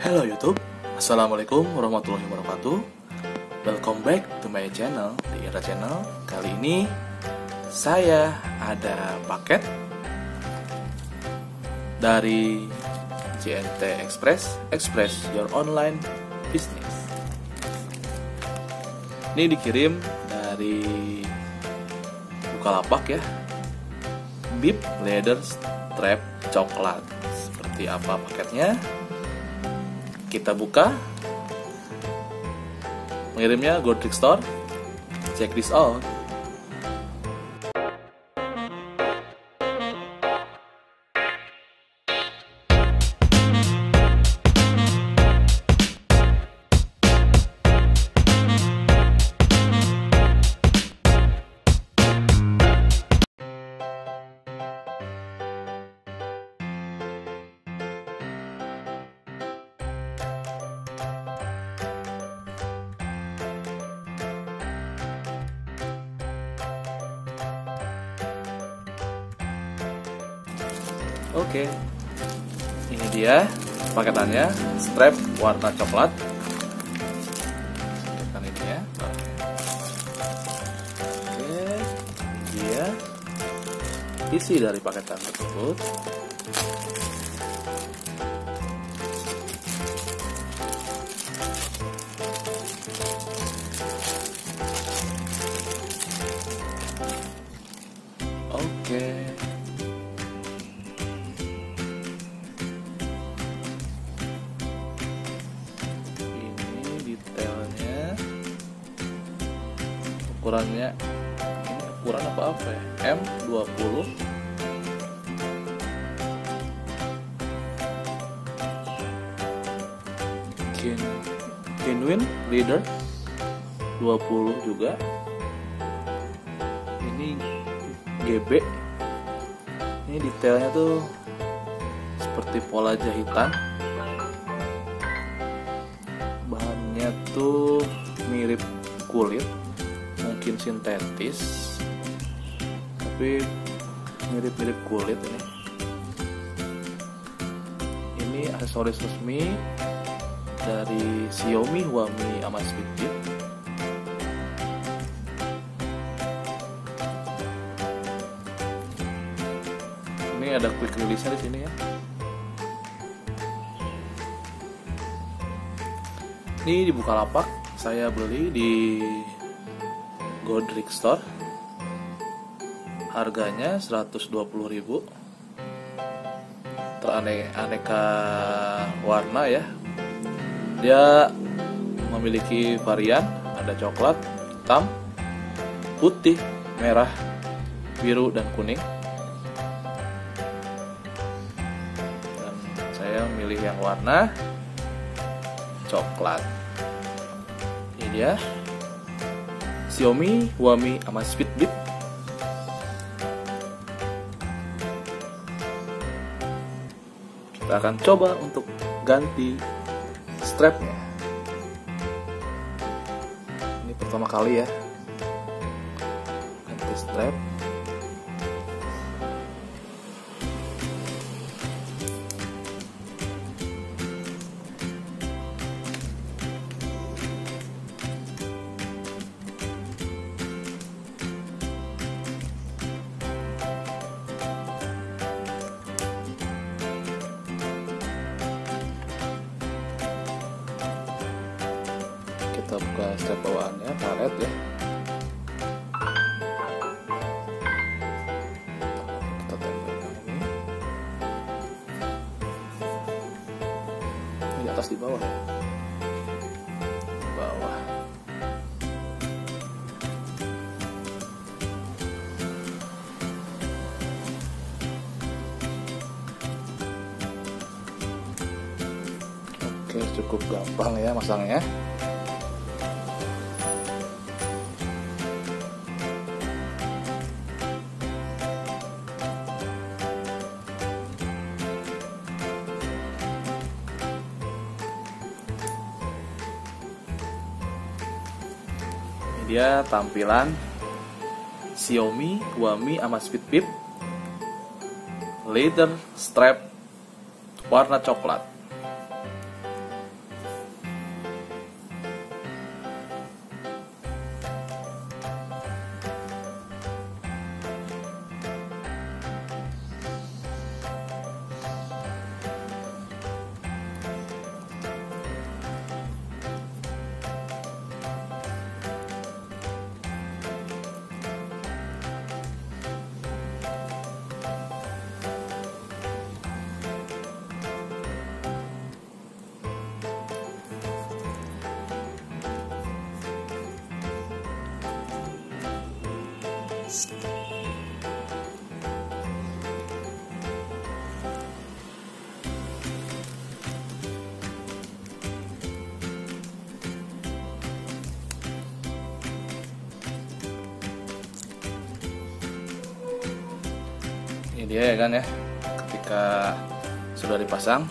Hello YouTube, Assalamualaikum warahmatullahi wabarakatuh. Welcome back to my channel, di Indra Channel. Kali ini saya ada paket dari JNT Express, Express Your Online Business. Ini dikirim dari Bukalapak ya. Bib Leather Strap Coklat. Seperti apa paketnya? Kita buka. Mengirimnya Godric Store. Check this out. Oke, ini dia paketannya, strap warna coklat. Paketan ini ya. Oke, dia isi dari paketan tersebut. Oke. Ukurannya ini ukuran apa ya? M20. Genuine Leather 20 juga. Ini GB. Ini detailnya tuh seperti pola jahitan. Bahannya tuh mirip kulit, mungkin sintetis, tapi mirip-mirip kulit ini. Ini aksesoris resmi dari Xiaomi, Huami, Amazfit Bip. Ini ada quick release-nya di sini ya. Ini di Bukalapak, saya beli di Godric Store. Harganya 120.000. Teraneka warna ya. Dia memiliki varian, ada coklat, hitam, putih, merah, biru dan kuning. Dan saya memilih yang warna coklat. Ini dia Xiaomi, Huami, Amazfit Bip. Kita akan coba untuk ganti strapnya. Ini pertama kali ya, ganti strap. Kita buka strap bawaannya, karet ya. Kita tempelkan ini di atas, di bawah ya. Di bawah. Oke, cukup gampang ya masangnya. Dia tampilan Xiaomi, Huami, Amazfit Bip leather strap warna coklat. Ini dia ya kan ya, ketika sudah dipasang.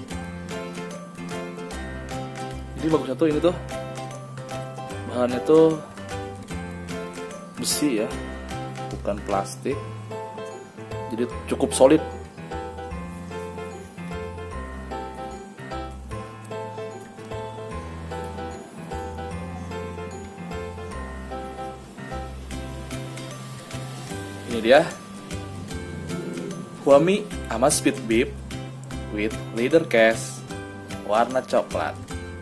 Jadi bagusnya tuh ini tuh bahannya tuh besi ya, bukan plastik, jadi cukup solid. Ini dia Huami Amazfit Bip with leather case warna coklat.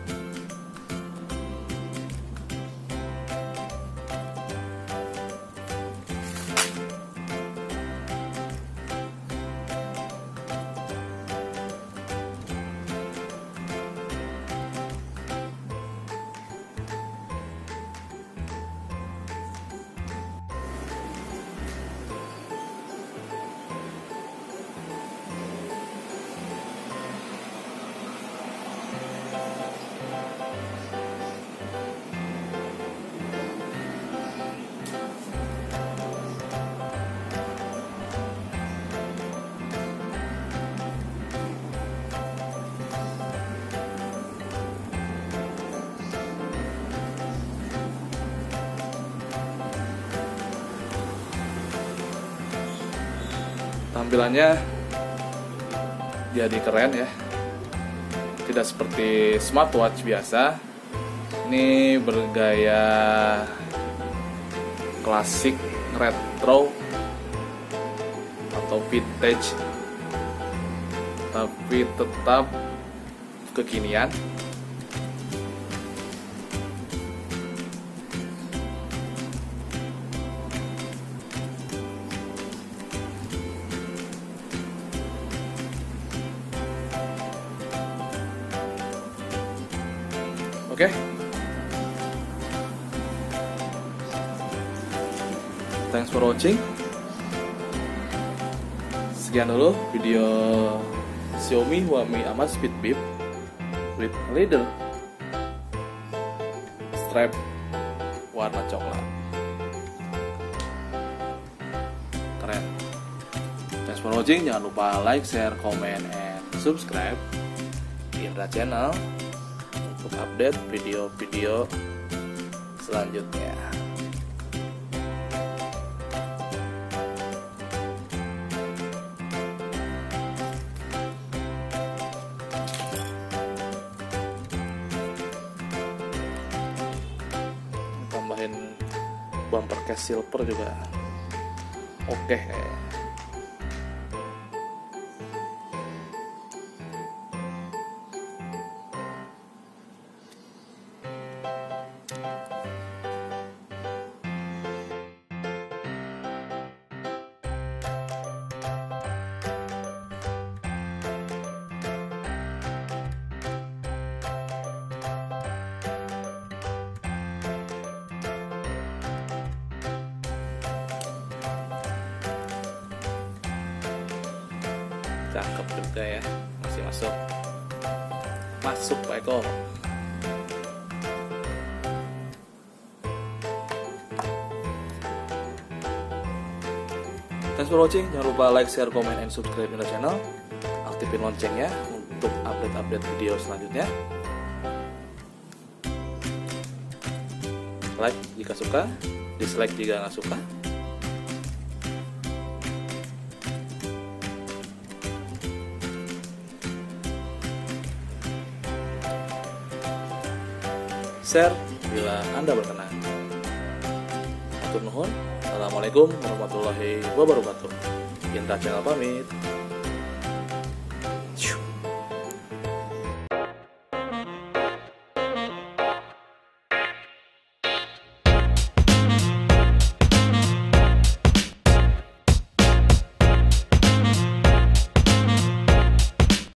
Tampilannya jadi keren ya, tidak seperti smartwatch biasa. Ini bergaya klasik, retro atau vintage, tapi tetap kekinian. Oke. Thanks for watching. Sekian dulu video Xiaomi Huami Amazfit Bip with leather strap warna coklat. Keren. Thanks for watching. Jangan lupa like, share, comment, and subscribe di Indra Channel untuk update video-video selanjutnya. Tambahin bumper case silver juga oke kayaknya. Cakep juga ya, masih masuk Pak Eko. Thanks for watching. Jangan lupa like, share, comment, and subscribe Indra Channel. Aktifin loncengnya untuk update-update video selanjutnya. Like jika suka, dislike jika nggak suka. Share bila Anda berkenan. Matur nuhun. Assalamualaikum warahmatullahi wabarakatuh. Indra Channel pamit.